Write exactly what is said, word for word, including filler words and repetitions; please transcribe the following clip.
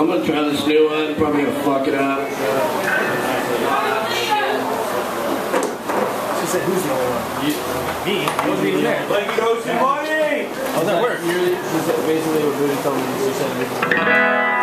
I'm gonna try this new one, probably gonna fuck it up. She said, who's the only one? You, me? I wasn't even there. Like you go to money! How's that work? Basically what Booty told me, she said